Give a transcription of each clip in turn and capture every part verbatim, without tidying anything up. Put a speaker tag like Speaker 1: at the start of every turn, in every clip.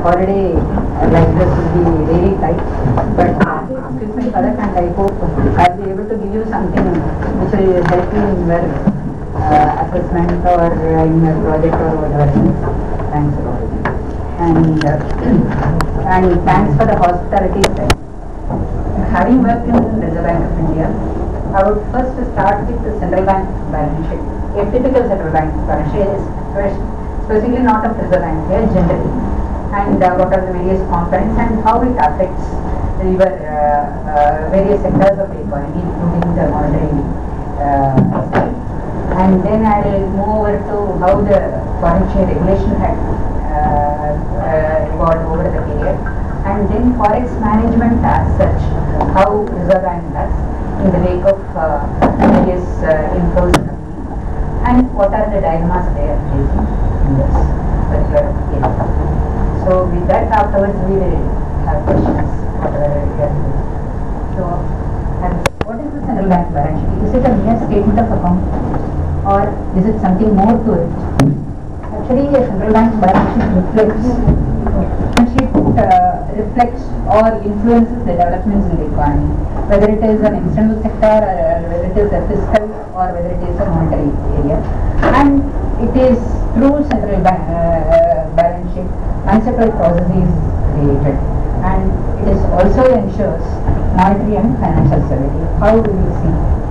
Speaker 1: holiday uh, like this will be really tight. But excuse me, Padak, and I hope I'll be able to give you something which will help you in your uh, assessment or uh, in your project or whatever. Thanks a lot. And uh, and thanks for the hospitality. Having worked in Reserve Bank of India, I would first start with the central bank balance sheet. A typical central bank balance sheet is specifically not of Reserve Bank here generally, and uh, what are the various components and how it affects your uh, uh, various sectors of the economy, including the monetary uh, side. And then I will move over to how the foreign exchange regulation had uh, uh, evolved over the period, and then forex management as such, how Reserve Bank does in the wake of uh, various uh, inflows and what are the dilemmas they are facing in this particular area. So with that, afterwards we will have questions, whatever we are doing. So, and what is the central bank balance sheet? Is it a mere statement of account, or is it something more to it? Actually, a central bank balance sheet reflects, balance sheet uh, reflects or influences the developments in the economy, whether it is an external sector, or whether it is a fiscal, or whether it is a monetary area. And it is through central bank uh, balance sheet conceptual process is created, and it is also ensures monetary and financial stability. How do we see?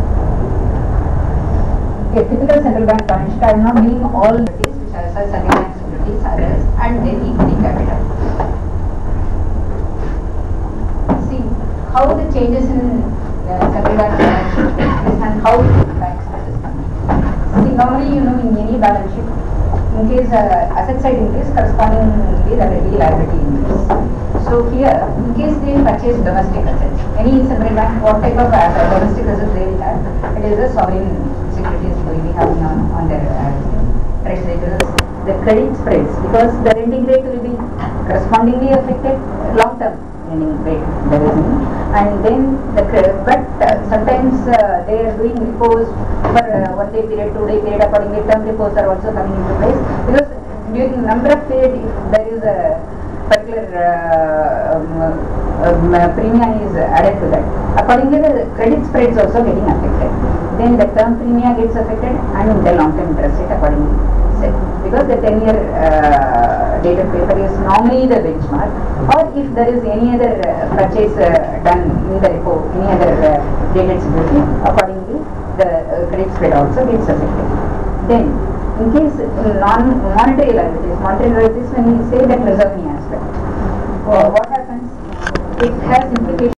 Speaker 1: A typical central bank balance sheet, I am not giving all the which are central bank securities, others, and then equity capital. See how the changes in uh, central bank balance sheet and how banks are system. See, normally, you know, in any balance sheet, in case uh, asset side increase, correspondingly there will be liability increase. So here, in case they purchase domestic assets, any central bank, what type of asset, domestic assets they will have, it is a sovereign securities will be having on, on their uh, treasury bills. The credit spreads, because the lending rate will be correspondingly affected, long term lending rate there is no. And then the but uh, sometimes uh, they are doing repos for uh, one day period, two day period, accordingly term repos are also coming into place, because during number of period if there is a particular uh, um, um, premium is added to that, accordingly the credit spreads also getting affected. Then the term premium gets affected and the long term interest rate accordingly set, because the ten year uh, dated paper is normally the benchmark, or if there is any other uh, purchase uh, done in the repo, any other uh, dated security, accordingly the uh, credit spread also gets affected. Then in case non-monetary liabilities, monetary liabilities, when we say that reserve aspect, uh, what happens? It has implications.